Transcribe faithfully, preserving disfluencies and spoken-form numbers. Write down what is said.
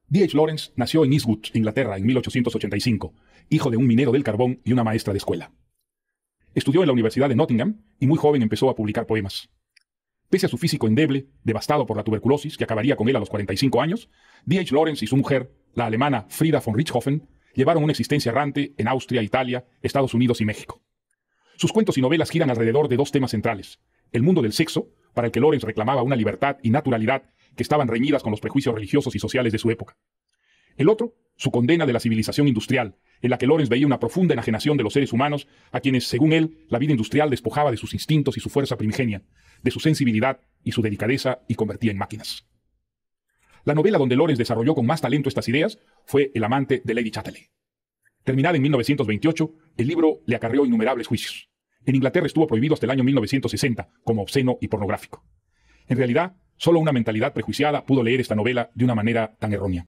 D H Lawrence nació en Eastwood, Inglaterra, en mil ochocientos ochenta y cinco, hijo de un minero del carbón y una maestra de escuela. Estudió en la Universidad de Nottingham y muy joven empezó a publicar poemas. Pese a su físico endeble, devastado por la tuberculosis que acabaría con él a los cuarenta y cinco años, D H Lawrence y su mujer, la alemana Frida von Richthofen, llevaron una existencia errante en Austria, Italia, Estados Unidos y México. Sus cuentos y novelas giran alrededor de dos temas centrales: el mundo del sexo, para el que Lawrence reclamaba una libertad y naturalidad que estaban reñidas con los prejuicios religiosos y sociales de su época. El otro, su condena de la civilización industrial, en la que Lawrence veía una profunda enajenación de los seres humanos, a quienes, según él, la vida industrial despojaba de sus instintos y su fuerza primigenia, de su sensibilidad y su delicadeza y convertía en máquinas. La novela donde Lawrence desarrolló con más talento estas ideas fue El amante de Lady Chatterley. Terminada en mil novecientos veintiocho, el libro le acarreó innumerables juicios. En Inglaterra estuvo prohibido hasta el año mil novecientos sesenta como obsceno y pornográfico. En realidad, solo una mentalidad prejuiciada pudo leer esta novela de una manera tan errónea.